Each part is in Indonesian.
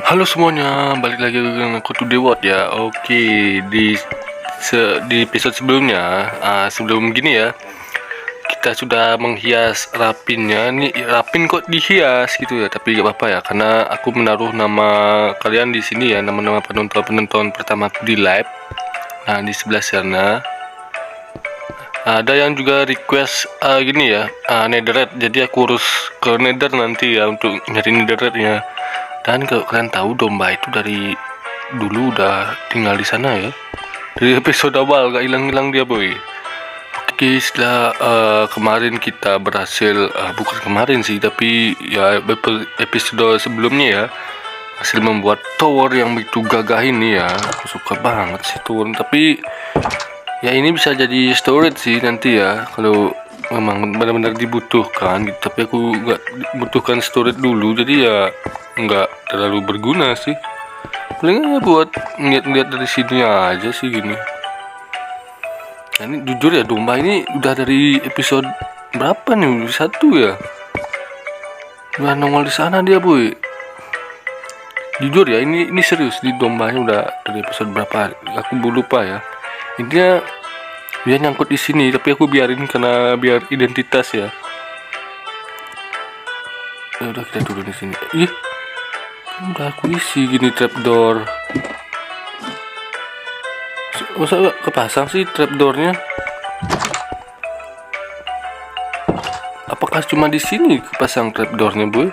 Halo semuanya, balik lagi dengan aku Today What ya. Oke, di episode sebelumnya, sebelum gini ya, kita sudah menghias Rapinnya. Nih Rapin kok dihias gitu ya, tapi gak apa-apa ya, karena aku menaruh nama kalian di sini ya, nama-nama penonton pertama aku di live. Nah, di sebelah sana ada yang juga request gini ya, netherite. Jadi aku urus ke nether nanti ya untuk nyari netherite ya. Dan kalau kalian tahu, domba itu dari dulu udah tinggal di sana ya. Dari episode awal gak hilang-hilang dia boy. Oke, setelah kemarin kita berhasil, bukan kemarin sih, tapi ya episode sebelumnya ya, hasil membuat tower yang begitu gagah ini ya. Aku suka banget sih tower, tapi ya ini bisa jadi storage sih nanti ya, kalau memang benar-benar dibutuhkan gitu. Tapi aku nggak butuhkan storage dulu, jadi ya nggak terlalu berguna sih. Palingnya buat ngeliat-ngeliat dari sini aja sih gini. Nah, ini jujur ya, domba ini udah dari episode berapa nih? 1 ya. Udah nongol di sana dia boy. Jujur ya, ini serius, di dombanya udah dari episode berapa? Aku lupa ya. Intinya dia nyangkut di sini, tapi aku biarin karena biar identitas ya. Ya udah, kita turun di sini. Ih, udah aku isi gini trapdoor. Masa gak kepasang sih trapdoornya? Apakah cuma di sini kepasang trapdoornya boy?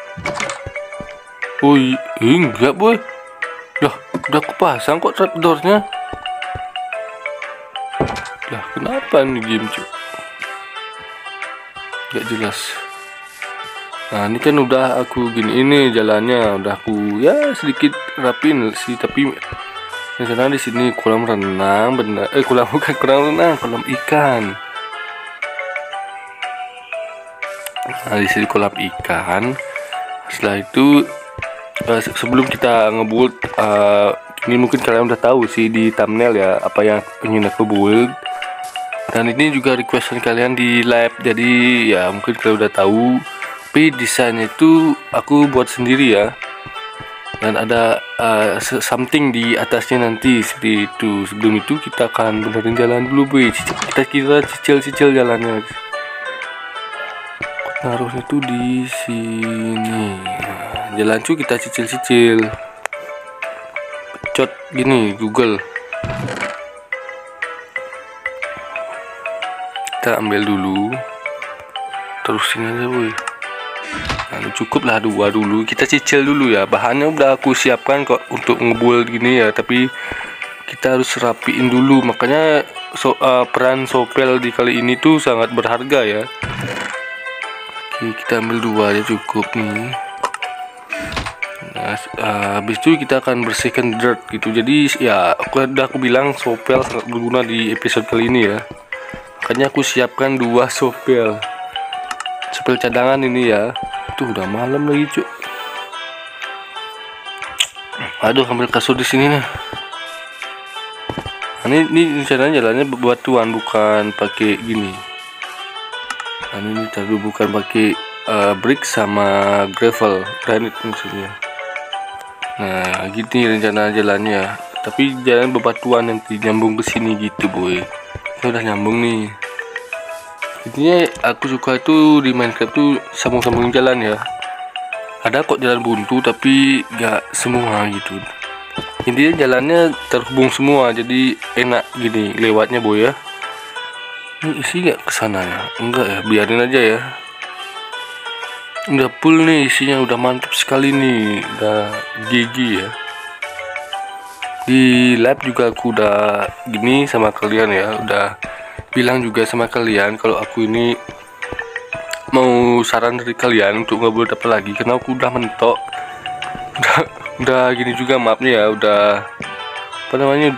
Oh enggak boy. Udah aku pasang kok trapdoornya. Lah kenapa nih game cuy? Gak jelas. Nah ini kan udah aku gini, ini jalannya udah aku ya sedikit rapin sih, tapi misalnya di sini kolam renang bener, bukan kolam renang, kolam ikan. Nah di sini kolam ikan. Setelah itu sebelum kita ngebuild, ini mungkin kalian udah tahu sih di thumbnail ya apa yang ingin aku build. Dan ini juga requestan kalian di live, jadi ya mungkin kalian udah tahu. Tapi desainnya itu aku buat sendiri ya. Dan ada something di atasnya nanti seperti itu. Sebelum itu kita akan benerin jalan dulu boy. Kita cicil jalannya. Naruhnya tuh di sini. Nah, jalan tuh kita cicil. Pecot gini Google. Kita ambil dulu. Terusin aja boy. Nah, cukup lah 2 dulu, kita cicil dulu ya. Bahannya udah aku siapkan kok untuk ngebuild gini ya, tapi kita harus rapiin dulu. Makanya peran sopel di kali ini tuh sangat berharga ya. Oke, kita ambil 2 aja cukup nih. Nah, habis itu kita akan bersihkan dirt gitu. Jadi ya aku bilang sopel sangat berguna di episode kali ini ya. Makanya aku siapkan 2 sopel cadangan ini ya. Tuh udah malam lagi cuk. Aduh, ambil kasur di sini nih. Nah, ini caranya jalannya bebatuan, bukan pakai gini. Nah, ini tadi bukan pakai brick sama gravel, granite maksudnya. Nah gini rencana jalannya, tapi jalan bebatuan nanti nyambung ke sini gitu boy. Kita udah nyambung nih. Intinya aku suka itu di Minecraft tuh sambung-sambung jalan ya. Ada kok jalan buntu tapi gak semua gitu. Intinya jalannya terhubung semua, jadi enak gini lewatnya boy ya. Ini isi gak kesana ya? Enggak ya, biarin aja ya. Udah full nih isinya, udah mantap sekali nih, udah gigi ya. Di live juga aku udah gini sama kalian ya, udah bilang juga sama kalian kalau aku ini mau saran dari kalian untuk ngebuild apa lagi, karena aku udah mentok. Udah gini juga maafnya ya, udah apa namanya,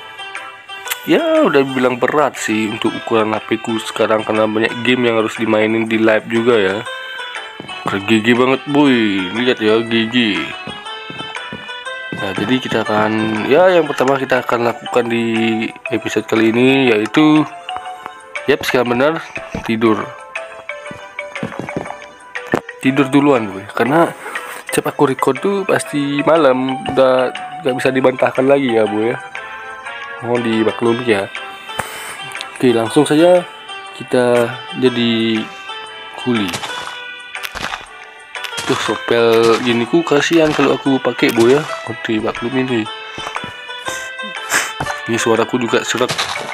udah bilang berat sih untuk ukuran HP ku sekarang, karena banyak game yang harus dimainin di live juga ya. GG banget boy, lihat ya GG. Nah jadi kita akan yang pertama kita akan lakukan di episode kali ini yaitu sekarang benar tidur duluan gue, karena setiap aku record tuh pasti malam, udah gak bisa dibantahkan lagi ya Bu ya, mohon dimaklumi ya. Oke, langsung saja kita jadi kuli. Tuh sopel gini ku kasihan kalau aku pakai Bu ya, mohon dimaklumi nih. Ini suaraku juga serak,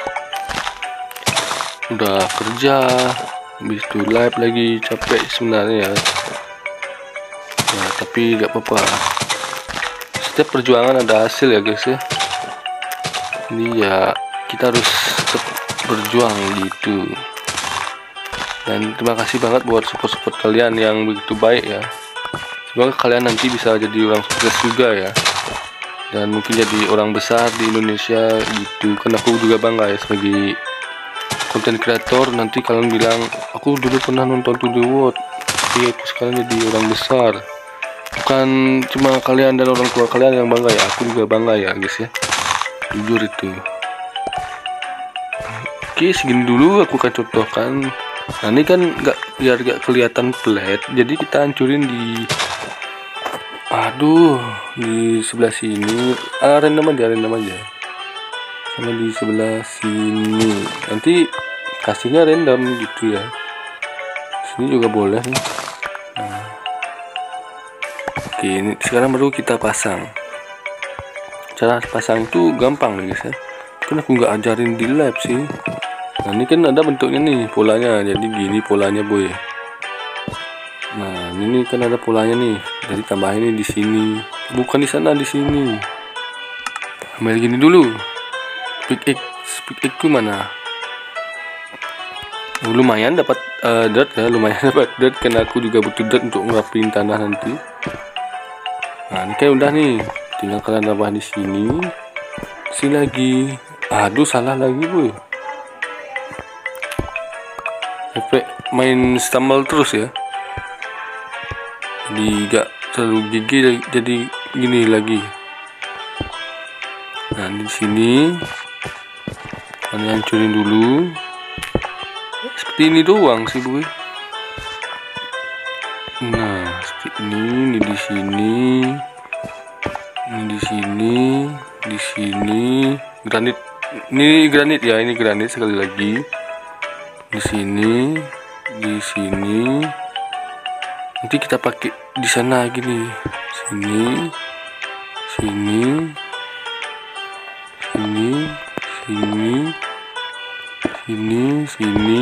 udah kerja habis itu live lagi, capek sebenarnya ya. Nah, tapi gak apa-apa, setiap perjuangan ada hasil ya guys ya. Ini ya kita harus tetap berjuang gitu. Dan terima kasih banget buat support kalian yang begitu baik ya. Semoga kalian nanti bisa jadi orang sukses juga ya, dan mungkin jadi orang besar di Indonesia gitu. Kan aku juga bangga ya sebagai konten kreator. Nanti kalian bilang aku dulu pernah nonton To The World, tapi aku sekarang jadi orang besar. Bukan cuma kalian dan orang tua kalian yang bangga ya, aku juga bangga ya guys ya, jujur itu. Oke, segini dulu aku akan contohkan. Nah ini kan biar gak kelihatan flat, jadi kita hancurin di di sebelah sini, random aja sama di sebelah sini, nanti kasihnya random gitu ya. Sini juga boleh nih. Nah, oke, ini sekarang baru kita pasang. Cara pasang itu gampang guys ya, kan aku nggak ajarin di lab sih. Nah ini kan ada bentuknya nih, polanya, jadi gini polanya boy. Nah ini kan ada polanya nih, jadi tambahin ini di sini, bukan di sana, di sini. Ambil gini dulu. Speak X ku mana? Lumayan dapat dirt ya, lumayan dapat dirt, karena aku juga butuh dirt untuk ngerapiin tanah nanti. Nah ini kan udah nih, tinggal kalian tambah di sini. Sini lagi. Aduh salah lagi boy. Efek main stumble terus ya. Jadi gak terlalu gigi, jadi gini lagi. Nah di sini kalian hancurin dulu. Seperti ini doang sih boy. Nah seperti ini di sini, ini di sini, di sini granit. Ini granit ya, ini granit sekali lagi. Di sini, di sini. Nanti kita pakai di sana gini. Sini, sini, sini, sini, sini, sini.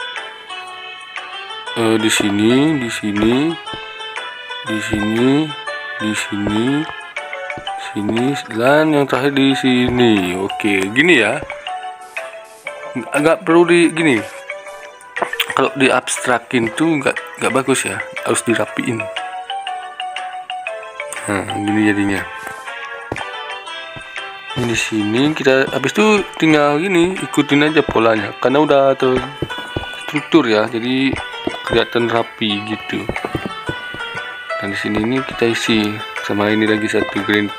Di sini, di sini, di sini, di sini, sini, dan yang terakhir di sini. Oke, gini ya. Agak perlu di gini. Kalau di abstrakin tuh nggak bagus ya, harus dirapiin. Nah gini jadinya. Di sini kita habis itu tinggal gini, ikutin aja polanya, karena udah terstruktur ya, jadi kelihatan rapi gitu. Dan di sini ini kita isi sama ini lagi satu green.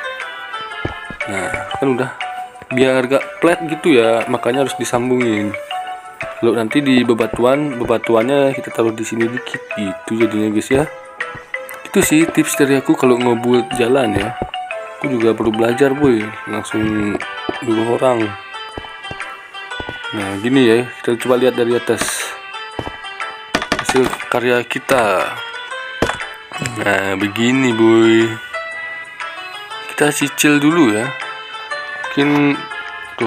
Nah kan udah, biar gak flat gitu ya, makanya harus disambungin. Kalau nanti di bebatuannya kita taruh di sini dikit gitu jadinya guys ya. Itu sih tips dari aku kalau ngebuat jalan ya. Aku juga perlu belajar boy, langsung dulu orang. Nah gini ya, kita coba lihat dari atas hasil karya kita. Nah begini boy, kita cicil dulu ya. Mungkin tuh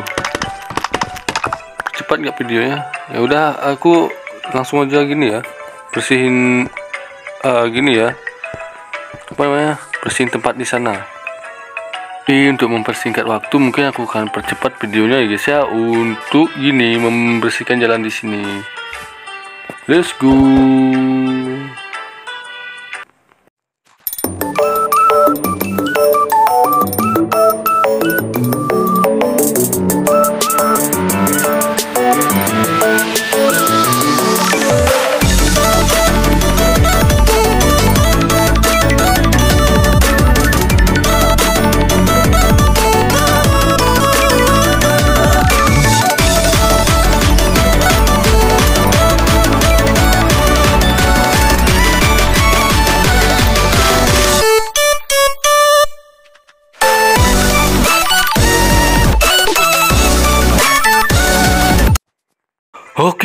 cepat nggak videonya? Ya udah, aku langsung aja gini ya, bersihin gini ya, apa namanya, bersihin tempat di sana. Tapi untuk mempersingkat waktu, mungkin aku akan percepat videonya ya guys ya, untuk gini membersihkan jalan di sini. Let's go.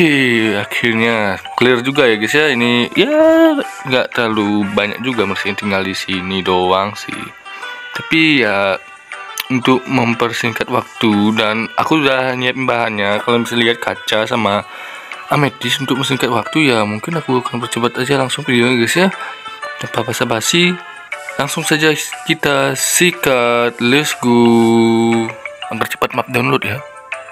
Oke, akhirnya clear juga ya guys ya. Ini ya nggak terlalu banyak juga, masih tinggal di sini doang sih. Tapi ya untuk mempersingkat waktu, dan aku udah nyiapin bahannya. Kalian bisa lihat kaca sama ametis. Untuk mempersingkat waktu ya mungkin aku akan percepat aja langsung videonya guys ya. Tanpa basa-basi, langsung saja kita sikat. Let's go. Mempercepat map download ya.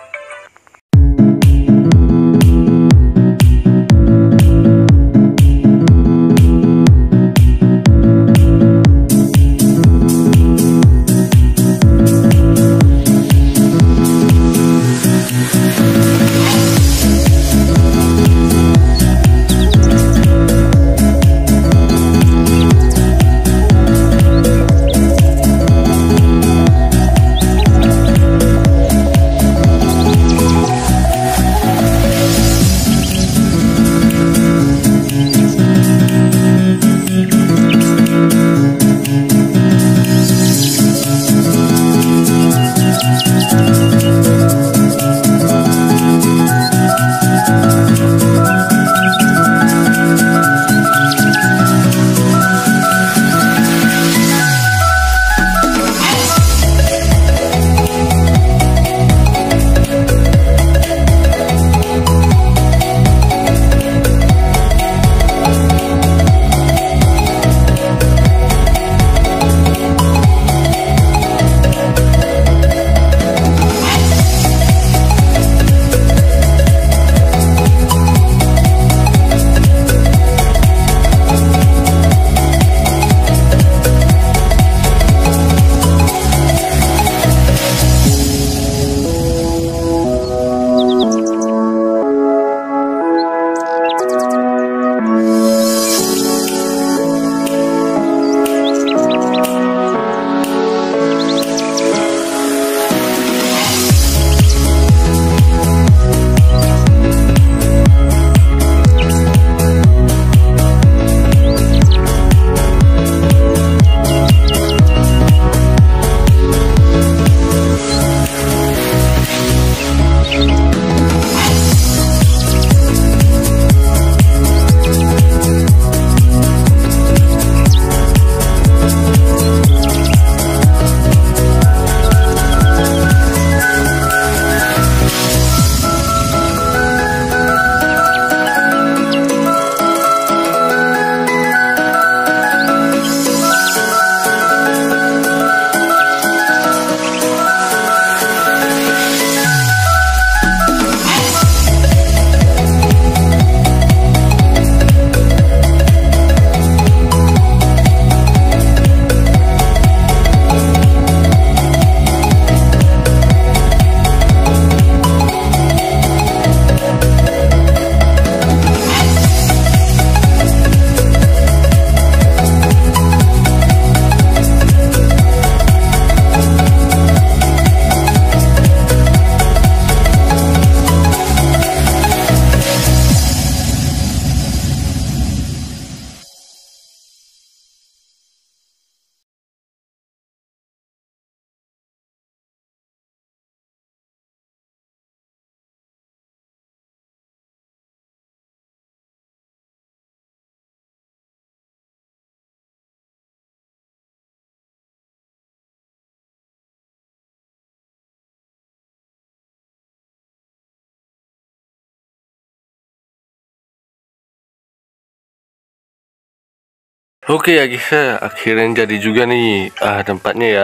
Oke ya guys ya, akhirnya jadi juga nih tempatnya ya.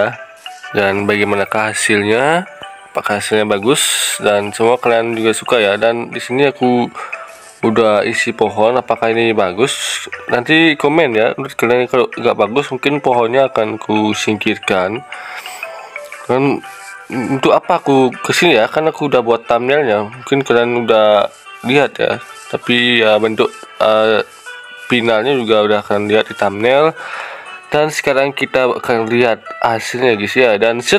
Dan bagaimanakah hasilnya? Apakah hasilnya bagus dan semua kalian juga suka ya? Dan di sini aku udah isi pohon. Apakah ini bagus? Nanti komen ya. Menurut kalian kalau nggak bagus mungkin pohonnya akan ku singkirkan. Dan untuk apa aku kesini ya? Kan aku udah buat thumbnailnya. Mungkin kalian udah lihat ya. Tapi ya bentuk finalnya juga udah akan lihat di thumbnail. Dan sekarang kita akan lihat hasilnya guys ya. Dan set,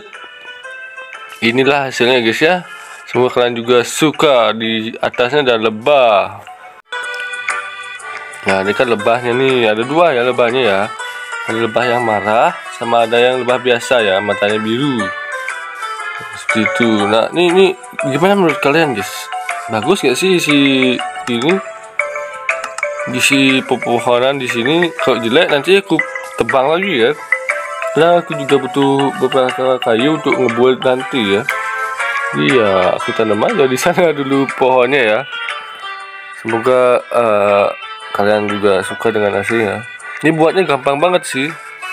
inilah hasilnya guys ya. Semoga kalian juga suka. Di atasnya ada lebah. Nah ini kan lebahnya nih, ada dua ya lebahnya ya. Ada lebah yang marah sama ada yang lebah biasa ya, matanya biru seperti itu. Nah ini gimana menurut kalian guys? Bagus gak sih ini isi pepohonan di sini? Kalau jelek nanti aku tebang lagi ya. Nah, aku juga butuh beberapa kayu untuk ngebuat nanti ya. Iya, aku tanam aja di sana dulu pohonnya ya. Semoga kalian juga suka dengan hasilnya. Ini buatnya gampang banget sih.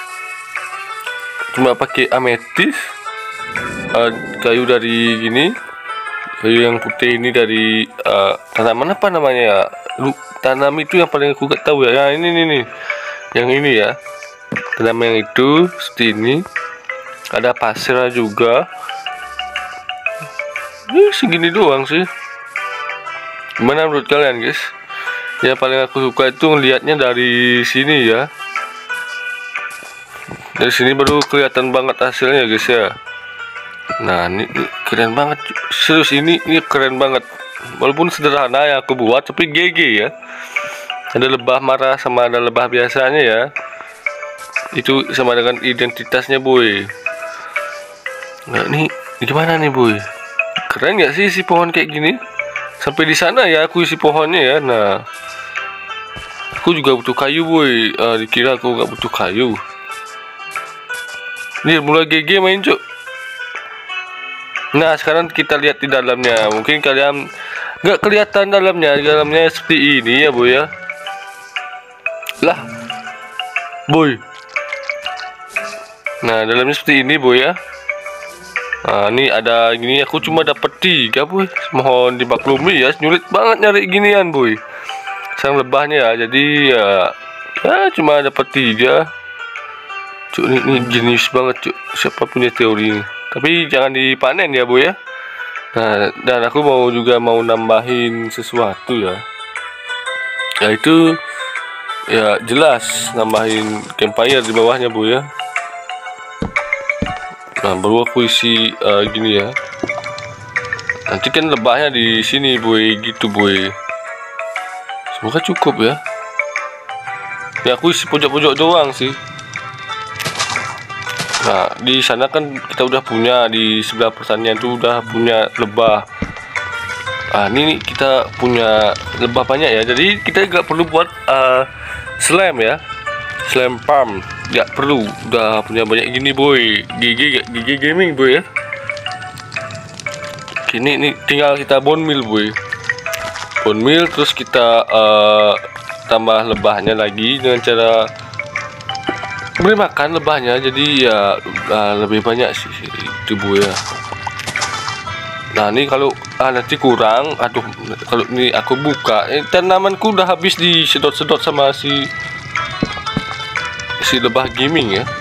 Cuma pakai ametis, kayu dari gini, kayu yang putih ini dari tanaman apa namanya ya? Tanam itu yang paling aku gak tahu ya. Yang ini nih, yang ini ya. Tanam yang itu seperti ini. Ada pasir juga. Segini doang sih. Gimana menurut kalian guys? Ya paling aku suka itu ngelihatnya dari sini ya. Dari sini baru kelihatan banget hasilnya guys ya. Nah ini keren banget. Serius ini keren banget. Walaupun sederhana yang aku buat tapi GG ya. Ada lebah marah sama ada lebah biasanya ya. Itu sama dengan identitasnya boy. Nah ini gimana nih boy? Keren gak sih isi pohon kayak gini? Sampai di sana ya aku isi pohonnya ya. Nah, aku juga butuh kayu boy. Dikira aku nggak butuh kayu. Ini mulai GG main cuk. Nah sekarang kita lihat di dalamnya. Mungkin kalian nggak kelihatan dalamnya. Dalamnya seperti ini ya boy ya. Lah, boy. Nah dalamnya seperti ini boy ya. Nah ini ada gini, aku cuma dapat 3 boy. Mohon dimaklumi ya, sulit banget nyari ginian boy. Sang lebahnya ya, jadi ya cuma dapat 3. Cuk ini jenius banget cuk. Siapa punya teori ini? Tapi jangan dipanen ya boy ya. Nah dan aku juga mau nambahin sesuatu ya. Yaitu ya jelas nambahin campfire di bawahnya boy ya. Nah baru aku isi gini ya. Nanti kan lebahnya di sini boy, gitu boy. Semoga cukup ya. Ya aku isi pojok-pojok doang sih. Nah di sana kan kita udah punya, di sebelah pertanian itu udah punya lebah. Nah ini kita punya lebah banyak ya. Jadi kita nggak perlu buat slam ya, slam farm. Nggak perlu, udah punya banyak gini boy. GG gaming boy ya. Kini ini tinggal kita bone meal boy. Bone meal terus kita tambah lebahnya lagi dengan cara beri makan lebahnya. Jadi ya lebih banyak sih itu boy ya. Nah ini kalau nanti kurang, aduh kalau ini aku buka tanamanku udah habis disedot-sedot sama si lebah gaming ya.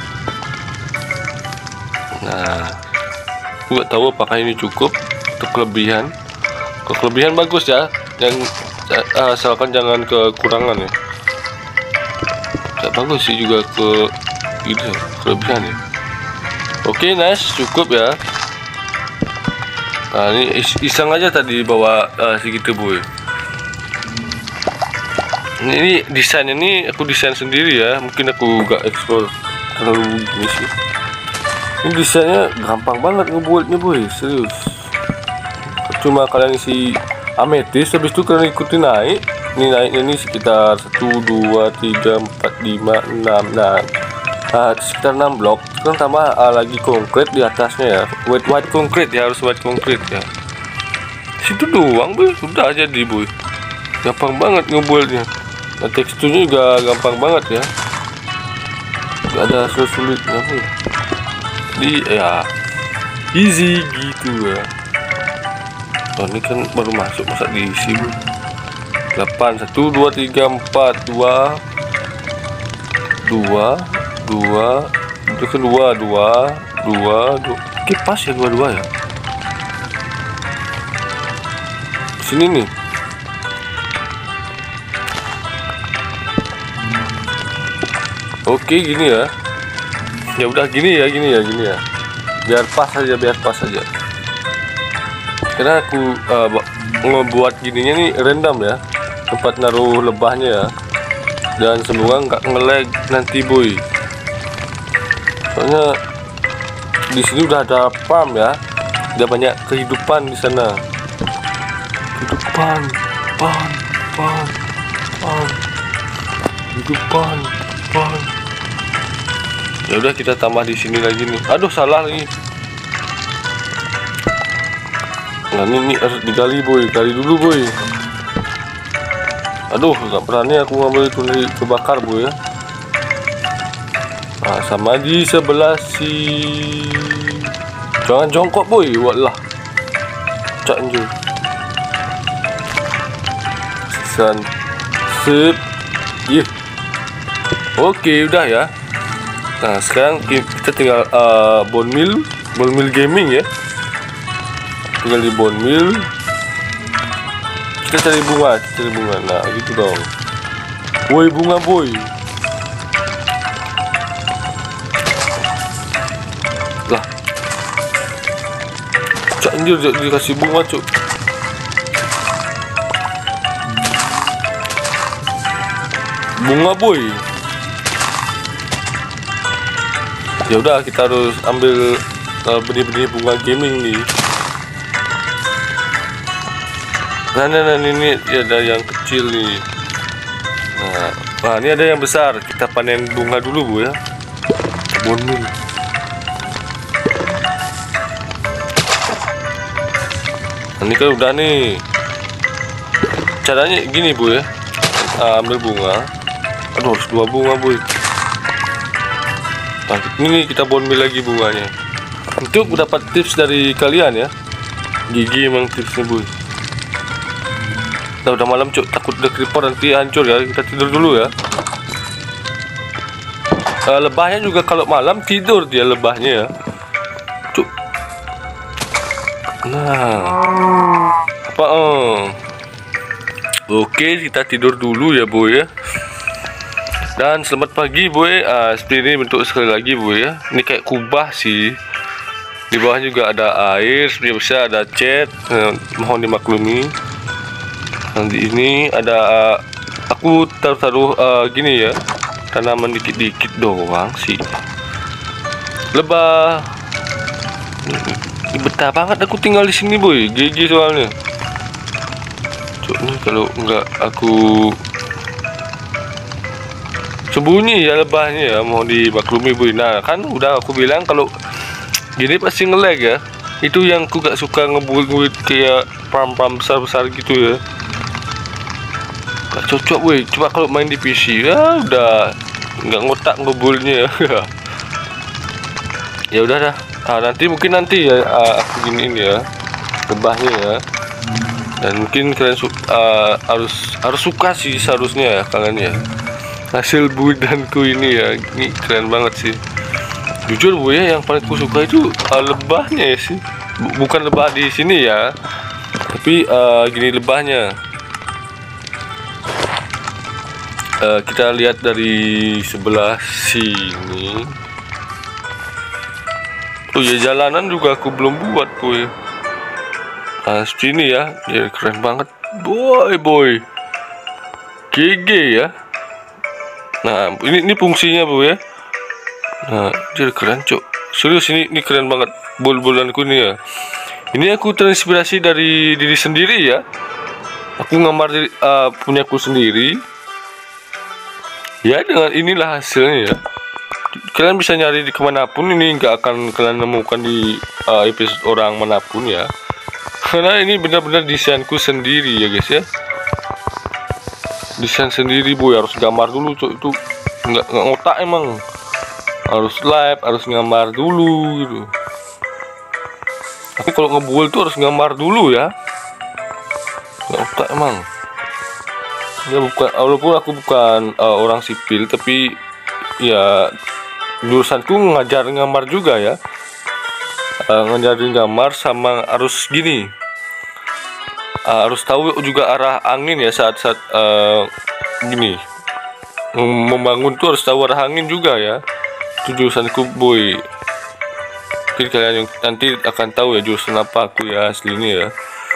Nah aku nggak tahu apakah ini cukup untuk kelebihan. Kelebihan bagus ya, yang asalkan jangan kekurangan ya. Gak bagus sih juga gitu ya, kelebihan ya. Oke nice, cukup ya. Nah ini iseng aja tadi bawa segitu boy. Ini desain ini aku desain sendiri ya. Mungkin aku gak ekspor terlalu gini sih. Ini desainnya gampang banget ngebuatnya boy, serius. Cuma kalian isi ametis, habis itu kalian ikuti naik. Ini naiknya ini sekitar 1, 2, 3, 4, 5, 6. Nah sekitar 6 blok. Sekarang tambah lagi konkret di atasnya ya. White concrete ya, harus white concrete ya. Situ doang boy, udah aja di boy. Gampang banget ngebuatnya. Nah, teksturnya juga gampang banget ya. Gak ada sulit-sulitnya boy. Ya easy gitu ya. Oh, ini kan baru masuk, masa diisi boy. 8, 1, 2, 3, 4, 2 itu kedua 2 kipas ya, 2 ya. Sini nih. Oke gini ya. Ya udah gini ya. Biar pas aja. Karena aku ngebuat gininya nih random ya, tempat naruh lebahnya ya. Dan semoga nggak nge-lag nanti boy. Soalnya di sini udah ada farm ya, udah banyak kehidupan di sana. pan, pan, pan, pan. Itu pan. Ya udah, kita tambah di sini lagi nih. Aduh, salah lagi. Nah, ini harus digali boy, gali dulu boy. Aduh, nggak berani aku ngambil itu dari kebakar boy ya. Nah, sama di sebelah si. Jangan jongkok boy, wallah. Cak anjir. Sip. Yeah. Oke, udah ya. Nah, sekarang kita tinggal bone mill gaming ya. Tinggal di bone mill. Kita cari bunga. Nah, gitu dong. Woi, bunga boy. Lah. Cak anjir, dikasih bunga, cuk. Bunga boy. Ya udah, kita harus ambil benih-benih bunga gaming nih. Nah, ini ada yang kecil nih. Nah, ini ada yang besar. Kita panen bunga dulu bu ya. Bonmil. Nah, ini kan udah nih. Caranya gini bu ya. Ambil bunga. Aduh, harus 2 bunga boy. Nah, ini kita bonmil lagi bunganya. Untuk dapat tips dari kalian ya. Gigi emang tipsnya boy. Udah malam cuk, takut ada creeper nanti hancur ya. Kita tidur dulu ya. Lebahnya juga kalau malam tidur dia lebahnya ya. Cuk. Nah. Apa Oke, kita tidur dulu ya boy ya. Dan selamat pagi boy. Seperti ini bentuk sekali lagi boy ya. Ini kayak kubah sih. Di bawah juga ada air, seperti biasa ada cat. Mohon dimaklumi. Nanti ini ada aku taruh gini ya. Tanaman dikit-dikit doang sih. Lebah. Ini betah banget aku tinggal di sini boy. GG soalnya. Cuk, nih kalau nggak aku sembunyi ya lebahnya ya, mau dimaklumi boy. Nah kan udah aku bilang kalau gini pasti nge-lag ya. Itu yang aku gak suka ngebuat kayak farm besar gitu ya. Gak cocok boy. Coba kalau main di PC ya udah nggak ngotak ngebulnya ya. Ya udah dah. Nanti mungkin ya aku giniin ya lebahnya ya. Dan mungkin kalian harus suka sih seharusnya ya kalian ya. Hasil buidanku ini ya, ini keren banget sih. Jujur bu ya, yang paling ku suka itu lebahnya ya sih. Bukan lebah di sini ya, tapi gini lebahnya. Kita lihat dari sebelah sini. Oh ya, jalanan juga aku belum buat boy. Nah seperti ini ya, keren banget boy. GG ya. Nah ini fungsinya bu ya. Nah dia keren cok, serius ini keren banget bol-bolanku ini ya. Ini aku terinspirasi dari diri sendiri ya. Aku ngambar punyaku sendiri ya. Dengan inilah hasilnya ya. Kalian bisa nyari di kemanapun, ini nggak akan kalian nemukan di episode orang manapun ya. Karena ini benar-benar desainku sendiri ya guys ya. Desain sendiri boy, harus gambar dulu cok, itu nggak ngotak emang. Harus live, harus gambar dulu gitu. Tapi kalau ngebuil tuh harus gambar dulu ya. Nggak ngotak emang. Ya bukan, walaupun aku bukan orang sipil, tapi ya jurusanku ngajar gambar juga ya. Ngajarin gambar sama harus gini. Harus tahu juga arah angin ya saat gini membangun tuh harus tahu arah angin juga ya. Itu jurusanku boy. Mungkin kalian nanti akan tahu ya jurusan apa aku ya aslinya ya.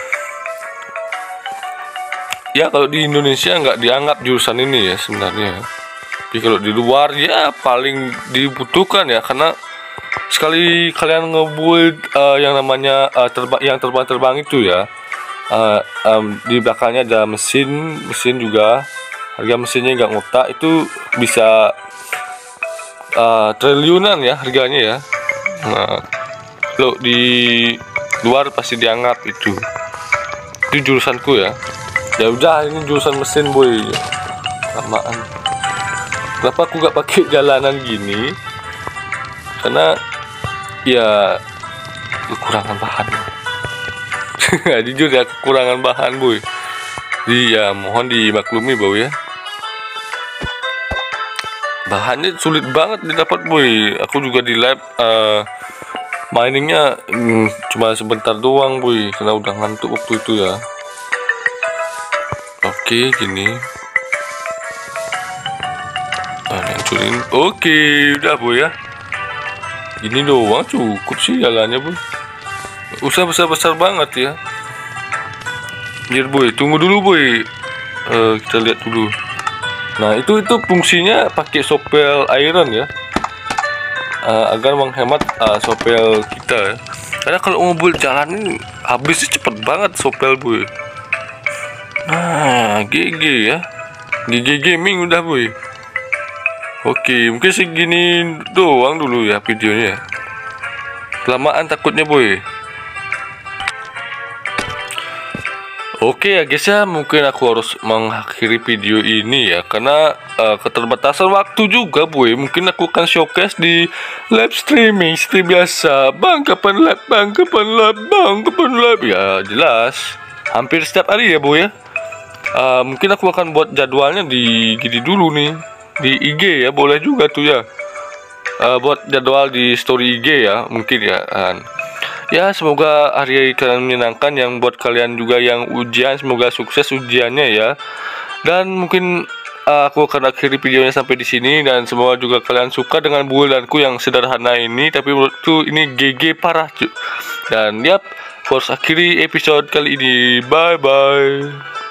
Ya kalau di Indonesia nggak dianggap jurusan ini ya sebenarnya. Tapi kalau di luar ya paling dibutuhkan ya, karena sekali kalian ngebuild yang namanya terbang itu ya. Di belakangnya ada mesin juga. Harga mesinnya nggak ngotak, itu bisa triliunan ya harganya ya. Nah, kalau di luar pasti dianggap itu jurusanku ya. Ya udah, ini jurusan mesin boy. Lamaan. Kenapa aku gak pakai jalanan gini? Karena ya kekurangan bahan. Jujur ya, kekurangan bahan boy. Jadi ya mohon dimaklumi boy ya. Bahannya sulit banget didapat boy. Aku juga di lab miningnya cuma sebentar doang boy, karena udah ngantuk waktu itu ya. Oke, gini. Hancurin. Oke, udah boy ya. Gini doang cukup sih jalannya boy. Usah besar banget ya. Biar boy, tunggu dulu boy. Kita lihat dulu. Nah, itu fungsinya pakai sopel iron ya. Agar menghemat sopel kita ya. Karena kalau mau buat jalan ini habisnya cepet banget sopel boy. Nah, GG ya. GG gaming udah boy. Oke, mungkin segini doang dulu ya videonya. Kelamaan takutnya boy. Oke ya guys ya, mungkin aku harus mengakhiri video ini ya, karena keterbatasan waktu juga boy. Mungkin aku akan showcase di live streaming seperti biasa. Bang kapan live, bang kapan live, bang kapan live. Ya jelas hampir setiap hari ya boy ya. Mungkin aku akan buat jadwalnya di gini dulu nih, di IG ya, boleh juga tuh ya. Buat jadwal di story IG ya, mungkin ya. Ya, semoga hari kalian menyenangkan. Yang buat kalian juga yang ujian, semoga sukses ujiannya ya. Dan mungkin aku akan akhiri videonya sampai di sini, dan semoga juga kalian suka dengan build-ku yang sederhana ini, tapi menurutku ini GG parah cuy. Dan yap, aku harus akhiri episode kali ini. Bye bye.